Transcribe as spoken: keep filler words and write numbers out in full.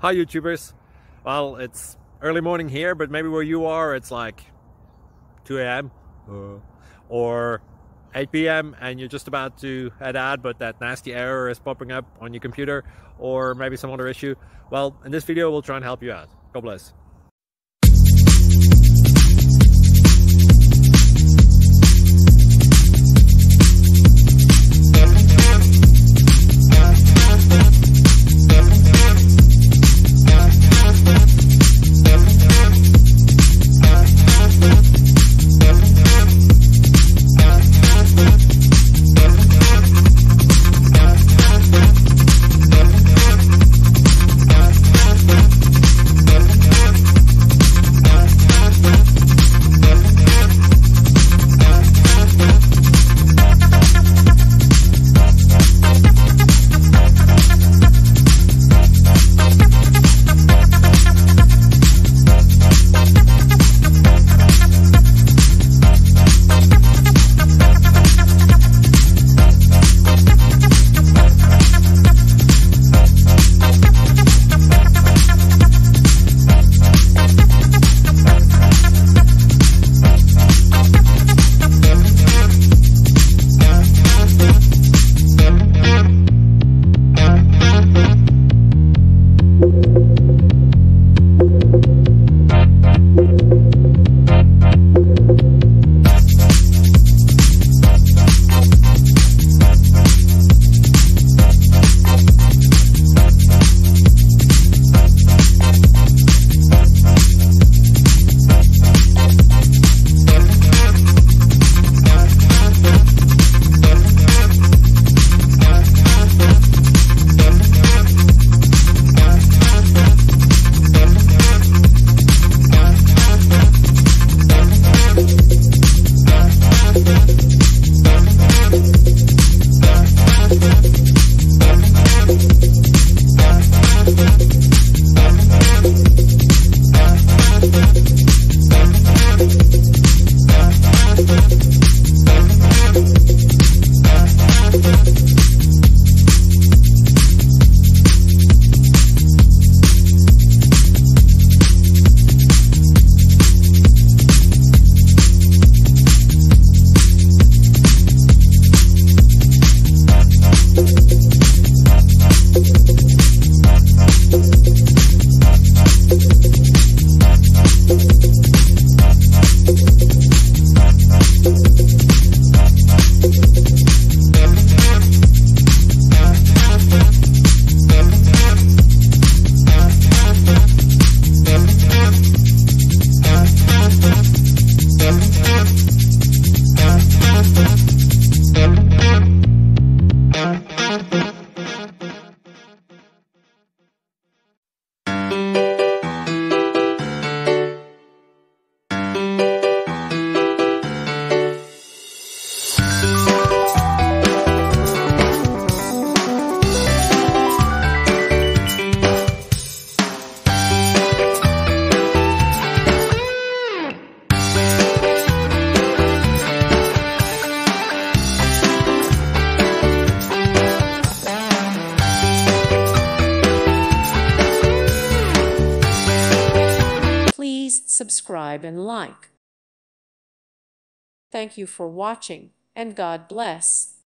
Hi YouTubers. Well, it's early morning here, but maybe where you are it's like two A M uh, or eight P M and you're just about to head out, but that nasty error is popping up on your computer, or maybe some other issue. Well, in this video we'll try and help you out. God bless. Please subscribe and like. Thank you for watching, and God bless.